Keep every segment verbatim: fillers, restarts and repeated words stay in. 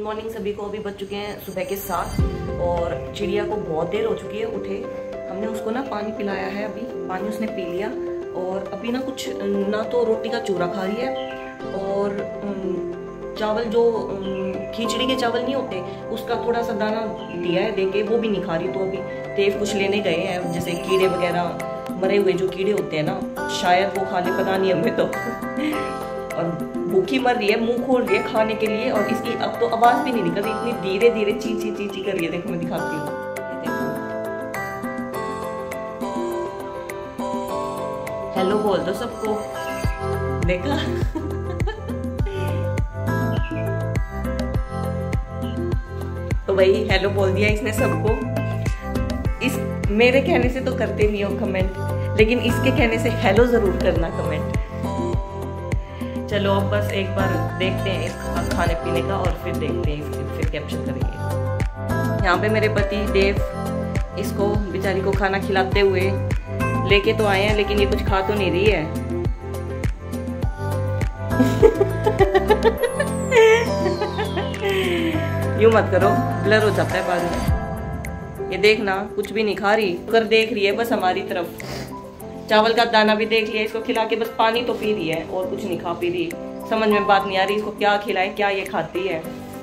Morning सभी को। अभी बज चुके हैं सुबह के सात और चिड़िया को बहुत देर हो चुकी है उठे। हमने उसको ना पानी पिलाया है, अभी पानी उसने पी लिया और अभी ना कुछ ना तो रोटी का चूरा खा रही है और चावल जो खिचड़ी के चावल नहीं होते उसका थोड़ा सा दाना दिया है देके, वो भी नहीं खा रही। तो अभी देव कुछ लेने गए हैं, जैसे कीड़े वगैरह मरे हुए जो कीड़े होते हैं ना, शायद वो खा ले, पता नहीं हमें तो। और भूखी मर रही है, मुंह खोल रही है खाने के लिए और इसकी अब तो आवाज भी नहीं निकल रही, इतनी धीरे धीरे ची ची ची ची कर रही है। देखो मैं दिखाती हूँ, हेलो बोल दो सबको, देखा। तो वही हेलो बोल दिया इसने सबको। इस मेरे कहने से तो करते नहीं हो कमेंट, लेकिन इसके कहने से हेलो जरूर करना कमेंट। चलो अब बस एक बार देखते हैं इसका खाने पीने का और फिर देखते हैं इसके फिर कैप्चर करेंगे। यहाँ पे मेरे पति देव इसको बेचारी को खाना खिलाते हुए लेके तो आए हैं, लेकिन ये कुछ खा तो नहीं रही है। यूं मत करो, ब्लर हो जाता है बाद में। ये देखना कुछ भी नहीं खा रही, कर देख रही है बस हमारी तरफ। चावल का दाना भी देख लिया, इसको खिला के बस पानी तो पी रही है और कुछ नहीं खा पी रही। समझ में बात नहीं आ रही इसको क्या खिलाए, क्या ये खाती है।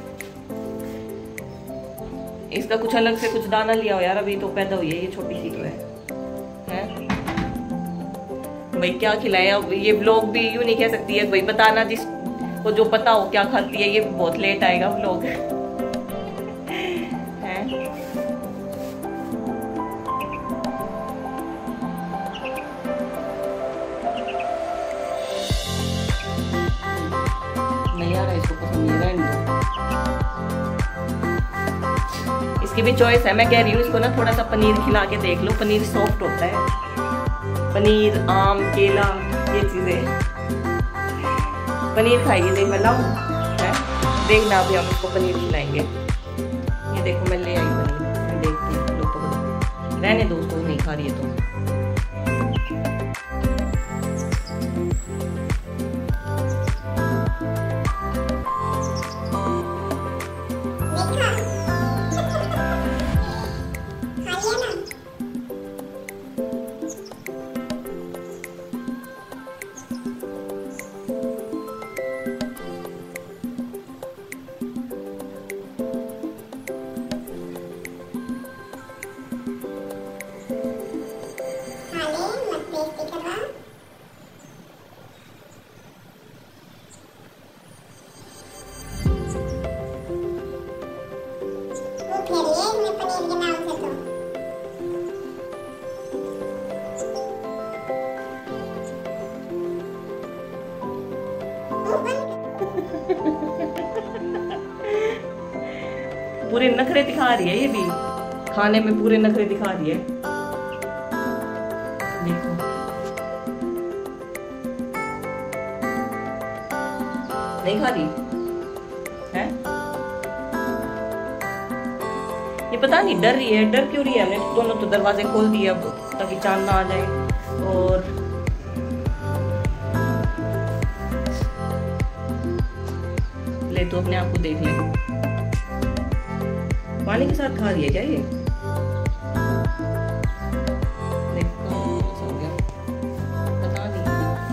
इसका कुछ अलग से कुछ दाना लिया हो यार, अभी तो पैदा हुई है ये, छोटी सी तो है, है? भाई क्या खिलाए। अब ये व्लॉग भी यूं नहीं कह सकती है भाई, बताना जिसको जो पता हो क्या खाती है, ये बहुत लेट आएगा व्लॉग। नहीं आ रहा इसको पसंद नहीं है। इसकी भी चॉइस है, मैं कह रही हूँ इसको ना थोड़ा सा पनीर खिला के देख लो, पनीर सॉफ्ट होता है। पनीर, आम, केला, ये चीजें पनीर खाएगी। देख मैं लाऊं, देखना अभी हम इसको पनीर खिलाएंगे। ये देखो मैं ले आई पनीर, मैं देखती हूँ। लो पकड़ो, रहने दो उसको, नहीं खा रही है तो। पूरे नखरे दिखा रही है ये भी, खाने में पूरे नखरे दिखा रही है। देखो नहीं खा रही है, ये पता नहीं डर रही है। डर क्यों रही है? हमने दोनों तो दरवाजे खोल दिए अब, ताकि चांद ना आ जाए। और ले तो अपने आप को देख ले, पानी के साथ खा रही है क्या ये? देखो हो गया, पता नहीं।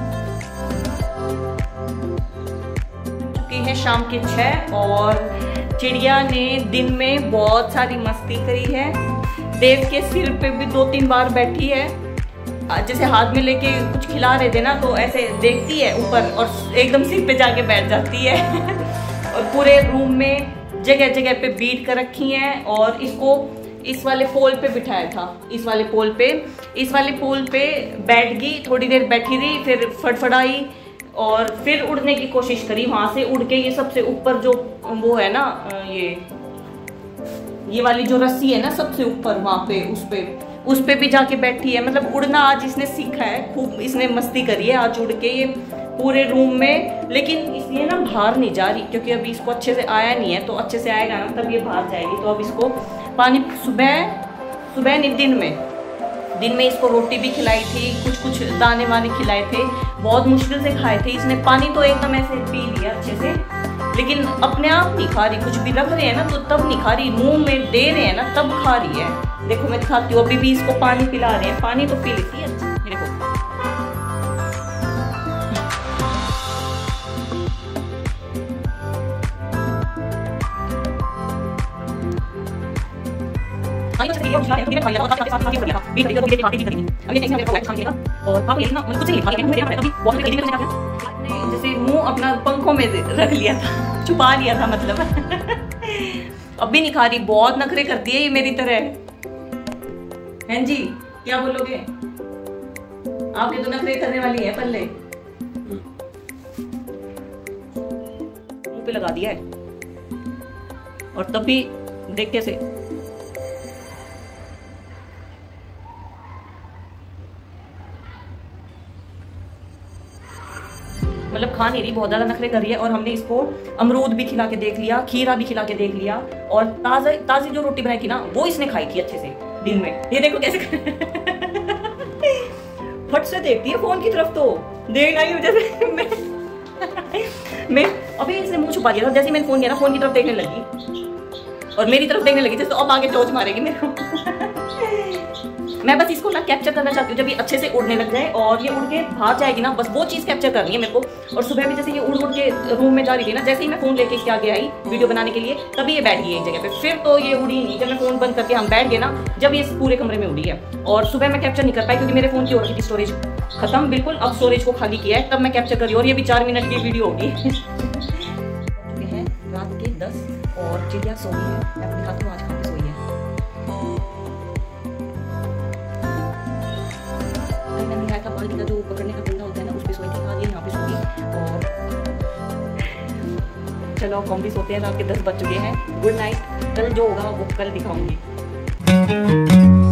चुकी है शाम के छह और चिड़िया ने दिन में बहुत सारी मस्ती करी है। देव के सिर पे भी दो तीन बार बैठी है, जैसे हाथ में लेके कुछ खिला रहे थे ना, तो ऐसे देखती है ऊपर और एकदम सिर पे जाके बैठ जाती है। और पूरे रूम में जगह जगह पे बीट कर रखी हैं और इसको इस वाले पोल पे बिठाया था, इस वाले पोल पे इस वाले पोल पे बैठ गई, थोड़ी देर बैठी रही, फिर फड़फड़ाई और फिर उड़ने की कोशिश करी। वहां से उड़ के ये सबसे ऊपर जो वो है ना, ये ये वाली जो रस्सी है ना सबसे ऊपर, वहां पे उस पे उस पे भी जाके बैठी है। मतलब उड़ना आज इसने सीखा है, खूब इसने मस्ती करी है आज उड़ के ये पूरे रूम में। लेकिन इसलिए ना बाहर नहीं जा रही, क्योंकि अभी इसको अच्छे से आया नहीं है, तो अच्छे से आएगा ना तब ये बाहर जाएगी। तो अब इसको पानी सुबह सुबह नहीं दिन में दिन में इसको रोटी भी खिलाई थी, कुछ कुछ दाने वाने खिलाए थे, बहुत मुश्किल से खाए थे इसने। पानी तो एकदम ऐसे पी लिया अच्छे से, लेकिन अपने आप नहीं खा रही, कुछ भी रख रहे हैं ना तो तब नहीं खा रही, मुंह में दे रहे हैं ना तब खा रही है। देखो मैं दिखाती हूँ, अभी भी इसको पानी पिला रहे हैं, पानी तो पी लेती है। देखो जैसे मुंह अपना पंखों में रख लिया था, छुपा लिया था मतलब। अब भी नहीं खा रही, बहुत नखरे करती है ये मेरी तरह। हैं जी, क्या बोलोगे? आपने तो नखरे करने वाली है पल्ले, मुंह पे लगा दिया है और तब भी देख कैसे। मतलब खा नहीं रही, बहुत ज्यादा नखरे कर रही है। और हमने इसको अमरूद भी खिला के देख लिया, खीरा भी खिला के देख लिया, और ताजा ताजी जो रोटी बनाई थी ना वो इसने खाई थी अच्छे से दिन में। ये देखो कैसे फट से देखती है फोन की तरफ, तो देख आई जैसे मैं मैं अभी इसने मुंह छुपा दिया था, जैसे मैंने फोन किया ना फोन की तरफ देखने लगी और मेरी तरफ देखने लगी, जैसे तो अब आगे चोच मारेगी मेरे को। मैं बस इसको ना कैप्चर करना चाहती हूँ, जब ये अच्छे से उड़ने लग जाए और ये उड़ के बाहर जाएगी ना, बस वो चीज़ कैप्चर करनी है मेरे को। और सुबह भी जैसे ये उड़ उड़ के रूम में जा रही थी ना, जैसे ही मैं फोन लेके इसके आगे आई वीडियो बनाने के लिए, तभी ये बैठ गई एक जगह पे। फिर तो ये उड़ी नहीं, जब मैं फोन बंद करके हम बैठ गए ना, जब ये पूरे कमरे में उड़ी है। और सुबह मैं कैप्चर नहीं कर पाई क्योंकि मेरे फोन की हो रखी थी स्टोरेज खत्म बिल्कुल। अब स्टोरेज को खाली किया है, तब मैं कैप्चर कर रही हूँ, और ये भी चार मिनट की वीडियो होगी। रात के दस और चिड़िया सो गई है। मैं दिखाती हूँ आज कहाँ पे सोई है। मैंने दिखाया था बाल्टी का जो पकड़ने का डंडा होता है ना, उस पे सोई थी, आज ये यहाँ पे सो गई। और चलो हम भी सोते हैं, रात के दस बज चुके हैं। Good night. कल जो होगा वो कल दिखाऊंगी।